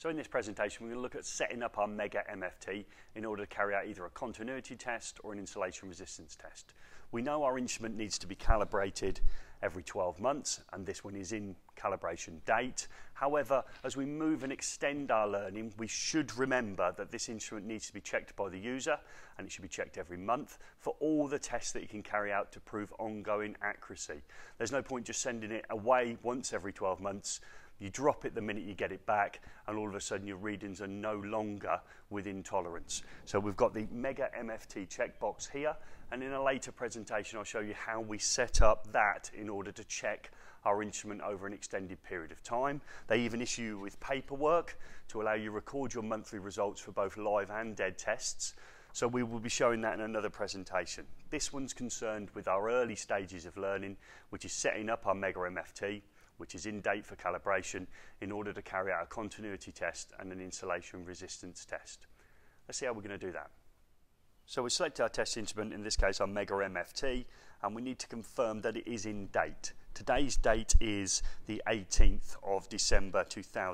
So in this presentation, we're going to look at setting up our Megger MFT in order to carry out either a continuity test or an insulation resistance test. We know our instrument needs to be calibrated every 12 months, and this one is in calibration date. However, as we move and extend our learning, we should remember that this instrument needs to be checked by the user, and it should be checked every month for all the tests that you can carry out to prove ongoing accuracy. There's no point just sending it away once every 12 months. You drop it the minute you get it back, and all of a sudden your readings are no longer within tolerance. So we've got the Megger MFT checkbox here, and in a later presentation I'll show you how we set up that in order to check our instrument over an extended period of time. They even issue you with paperwork to allow you to record your monthly results for both live and dead tests. So we will be showing that in another presentation. This one's concerned with our early stages of learning, which is setting up our Megger MFT, which is in date for calibration, in order to carry out a continuity test and an insulation resistance test. Let's see how we're going to do that. So we select our test instrument, in this case our Megger MFT, and we need to confirm that it is in date. Today's date is the 18th of December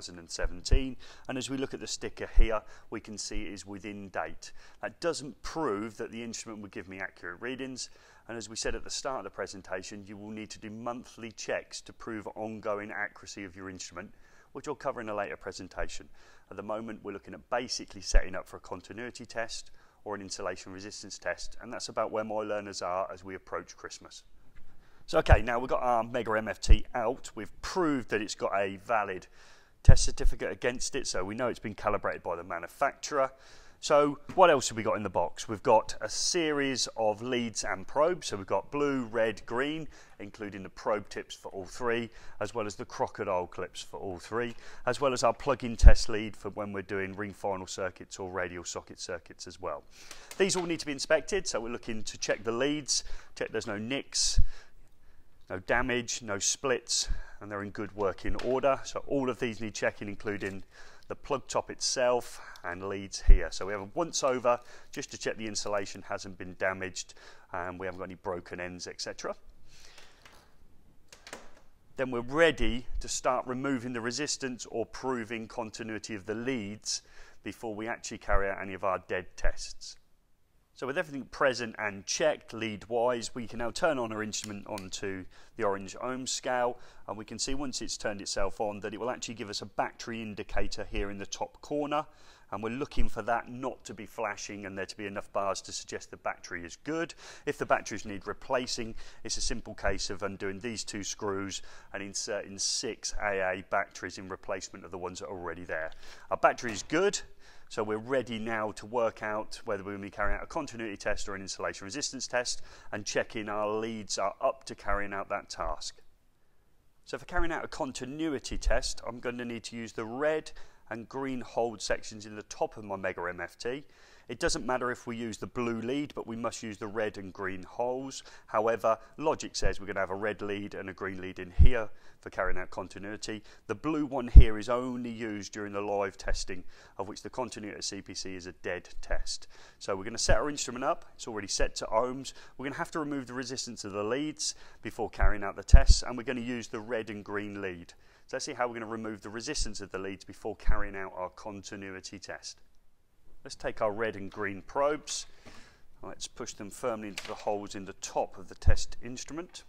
2017, and as we look at the sticker here, we can see it is within date. That doesn't prove that the instrument will give me accurate readings, and as we said at the start of the presentation, you will need to do monthly checks to prove ongoing accuracy of your instrument, which I'll cover in a later presentation. At the moment, we're looking at basically setting up for a continuity test or an insulation resistance test, and that's about where my learners are as we approach Christmas. So okay, now we've got our Megger MFT out. We've proved that it's got a valid test certificate against it, so we know it's been calibrated by the manufacturer. So what else have we got in the box? We've got a series of leads and probes. So we've got blue, red, green, including the probe tips for all three, as well as the crocodile clips for all three, as well as our plug-in test lead for when we're doing ring final circuits or radial socket circuits as well. These all need to be inspected, so we're looking to check the leads, check there's no nicks, no damage, no splits, and they're in good working order. So all of these need checking, including the plug top itself and leads here. So we have a once over just to check the insulation hasn't been damaged and we haven't got any broken ends, etc. Then we're ready to start removing the resistance or proving continuity of the leads before we actually carry out any of our dead tests. So with everything present and checked lead-wise, we can now turn on our instrument onto the orange ohms scale, and we can see once it's turned itself on that it will actually give us a battery indicator here in the top corner, and we're looking for that not to be flashing and there to be enough bars to suggest the battery is good. If the batteries need replacing, it's a simple case of undoing these two screws and inserting 6 AA batteries in replacement of the ones that are already there. Our battery is good. So we're ready now to work out whether we're going to be carrying out a continuity test or an insulation resistance test, and checking our leads are up to carrying out that task. So for carrying out a continuity test, I'm going to need to use the red and green hold sections in the top of my Megger MFT. It doesn't matter if we use the blue lead, but we must use the red and green holes. However, logic says we're going to have a red lead and a green lead in here for carrying out continuity. The blue one here is only used during the live testing, of which the continuity CPC is a dead test. So we're going to set our instrument up. It's already set to ohms. We're going to have to remove the resistance of the leads before carrying out the tests, and we're going to use the red and green lead. So let's see how we're going to remove the resistance of the leads before carrying out our continuity test. Let's take our red and green probes. Let's push them firmly into the holes in the top of the test instrument.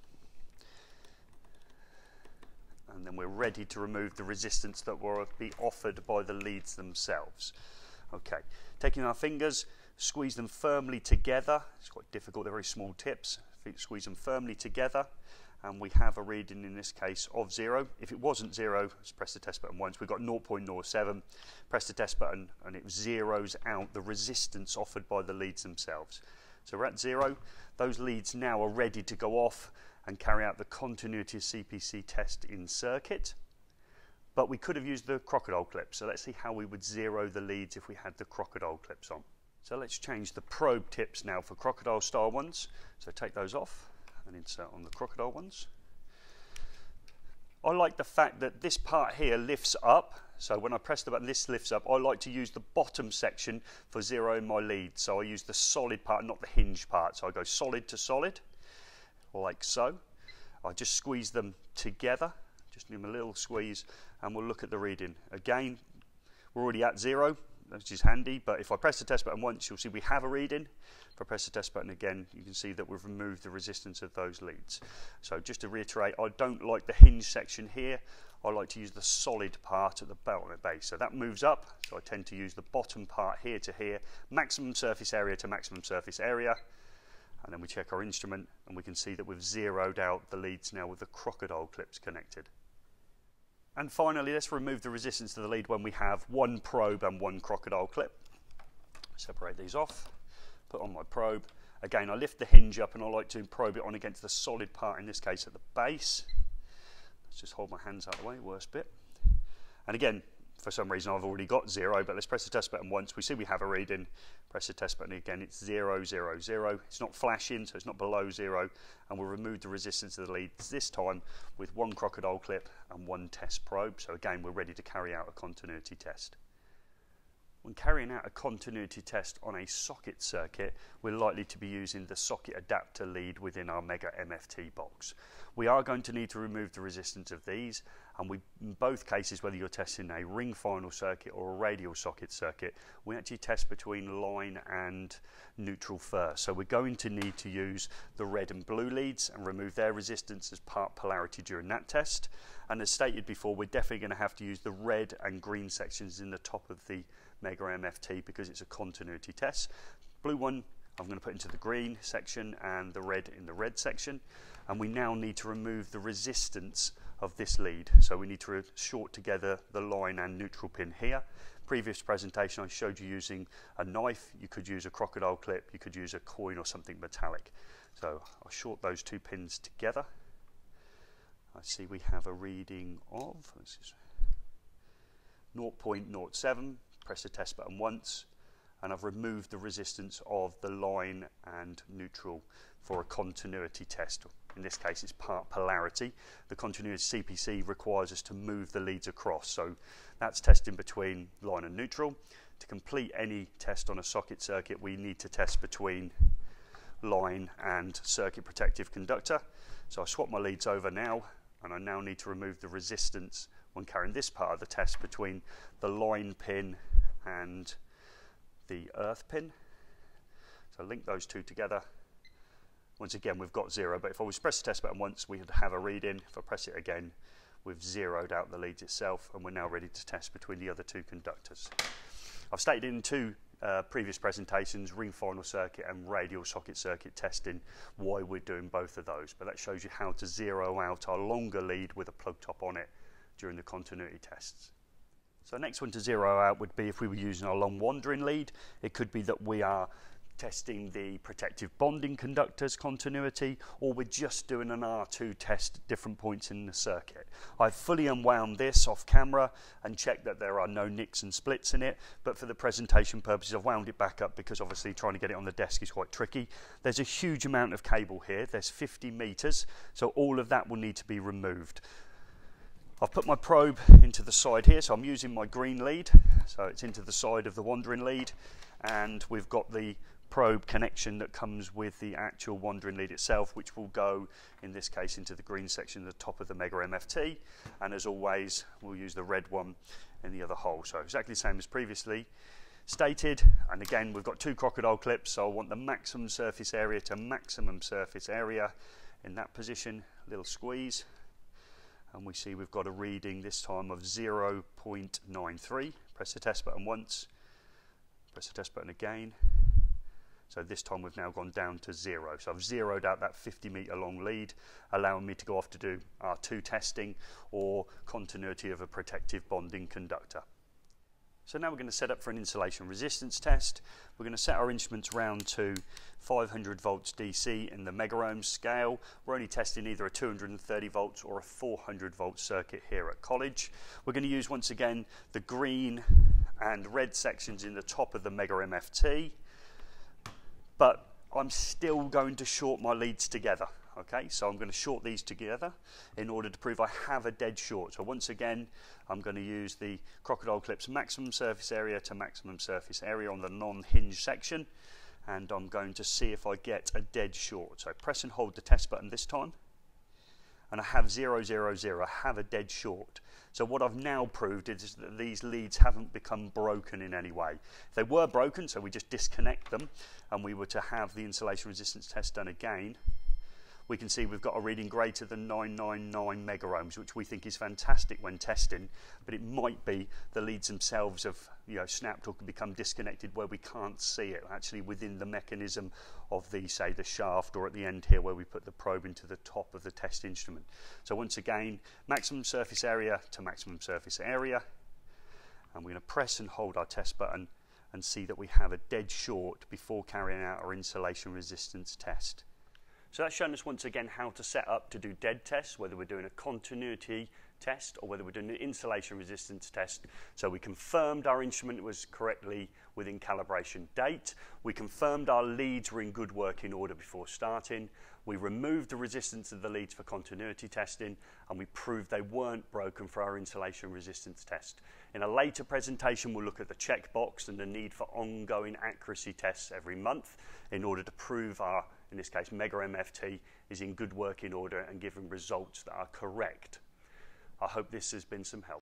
And then we're ready to remove the resistance that will be offered by the leads themselves. Okay, taking our fingers, squeeze them firmly together. It's quite difficult, they're very small tips. Squeeze them firmly together, and we have a reading in this case of 0. If it wasn't 0, let's press the test button once. We've got 0.07. Press the test button and it zeroes out the resistance offered by the leads themselves. So we're at 0. Those leads now are ready to go off and carry out the continuity CPC test in circuit. But we could have used the crocodile clips. So let's see how we would zero the leads if we had the crocodile clips on. So let's change the probe tips now for crocodile style ones. So take those off and insert on the crocodile ones. I like the fact that this part here lifts up, so when I press the button this lifts up. I like to use the bottom section for zeroing my lead, so I use the solid part, not the hinge part. So I go solid to solid, like so. I just squeeze them together, just give them a little squeeze, and we'll look at the reading. Again, We're already at 0, which is handy, but if I press the test button once, you'll see we have a reading. If I press the test button again, you can see that we've removed the resistance of those leads. So just to reiterate, I don't like the hinge section here. I like to use the solid part at the belt and the base. So that moves up, so I tend to use the bottom part here to here, maximum surface area to maximum surface area. And then we check our instrument and we can see that we've zeroed out the leads now with the crocodile clips connected. And finally, let's remove the resistance to the lead when we have one probe and one crocodile clip. Separate these off, put on my probe. Again, I lift the hinge up and I like to probe it on against the solid part, in this case at the base. Let's just hold my hands out of the way, worst bit. And again, for some reason I've already got 0, but let's press the test button once. We see we have a reading. Press the test button again, it's 0, 0, 0. It's not flashing, so it's not below 0. And we'll remove the resistance of the leads, this time with one crocodile clip and one test probe. So again, we're ready to carry out a continuity test. When carrying out a continuity test on a socket circuit, we're likely to be using the socket adapter lead within our Megger MFT box. We are going to need to remove the resistance of these, and in both cases, whether you're testing a ring final circuit or a radial socket circuit, we actually test between line and neutral first. So we're going to need to use the red and blue leads and remove their resistance as part polarity during that test. And as stated before, we're definitely going to have to use the red and green sections in the top of the Megger MFT because it's a continuity test. Blue one I'm going to put into the green section and the red in the red section. And we now need to remove the resistance of this lead. So we need to short together the line and neutral pin here. Previous presentation I showed you using a knife. You could use a crocodile clip, you could use a coin or something metallic. So I'll short those two pins together. I see we have a reading of 0.07. Press the test button once, and I've removed the resistance of the line and neutral for a continuity test. In this case, it's part polarity. The continuity CPC requires us to move the leads across, so that's testing between line and neutral. To complete any test on a socket circuit, we need to test between line and circuit protective conductor. So I swap my leads over now, and I now need to remove the resistance when carrying this part of the test between the line pin and the earth pin. So link those two together. Once again, we've got 0, but if I was to press the test button once, we would have a reading. If I press it again, we've zeroed out the leads itself, and we're now ready to test between the other two conductors. I've stated in two previous presentations, ring final circuit and radial socket circuit testing, why we're doing both of those, but that shows you how to zero out our longer lead with a plug top on it during the continuity tests. So the next one to zero out would be if we were using our long wandering lead. It could be that we are testing the protective bonding conductors continuity, or we're just doing an R2 test at different points in the circuit. I've fully unwound this off camera and checked that there are no nicks and splits in it, but for the presentation purposes I've wound it back up because obviously trying to get it on the desk is quite tricky. There's a huge amount of cable here, there's 50 meters, so all of that will need to be removed. I've put my probe into the side here, so I'm using my green lead, so it's into the side of the wandering lead, and we've got the probe connection that comes with the actual wandering lead itself, which will go in this case into the green section at the top of the Megger MFT, and as always we'll use the red one in the other hole. So exactly the same as previously stated, and again we've got two crocodile clips, so I want the maximum surface area to maximum surface area in that position. Little squeeze, and we see we've got a reading this time of 0.93. Press the test button once, press the test button again. So this time we've now gone down to 0. So I've zeroed out that 50 meter long lead, allowing me to go off to do R2 testing or continuity of a protective bonding conductor. So now we're going to set up for an insulation resistance test. We're going to set our instruments round to 500 volts DC in the megaohms scale. We're only testing either a 230 volts or a 400 volt circuit here at college. We're going to use once again the green and red sections in the top of the Megger MFT. But I'm still going to short my leads together, okay? So I'm going to short these together in order to prove I have a dead short. So once again, I'm going to use the crocodile clips maximum surface area to maximum surface area on the non-hinge section, and I'm going to see if I get a dead short. So press and hold the test button this time, and I have 0, 0, 0, I have a dead short. So what I've now proved is that these leads haven't become broken in any way. If they were broken, so we just disconnect them, and we were to have the insulation resistance test done again, we can see we've got a reading greater than 999 mega ohms, which we think is fantastic when testing, but it might be the leads themselves have snapped or become disconnected where we can't see it actually within the mechanism of the, say, the shaft, or at the end here where we put the probe into the top of the test instrument. So once again, maximum surface area to maximum surface area, and we're going to press and hold our test button and see that we have a dead short before carrying out our insulation resistance test. So that's shown us once again how to set up to do dead tests, whether we're doing a continuity test or whether we're doing an insulation resistance test. So we confirmed our instrument was correctly within calibration date. We confirmed our leads were in good working order before starting. We removed the resistance of the leads for continuity testing, and we proved they weren't broken for our insulation resistance test. In a later presentation, we'll look at the checkbox and the need for ongoing accuracy tests every month in order to prove our, in this case, Megger MFT is in good working order and giving results that are correct. I hope this has been some help.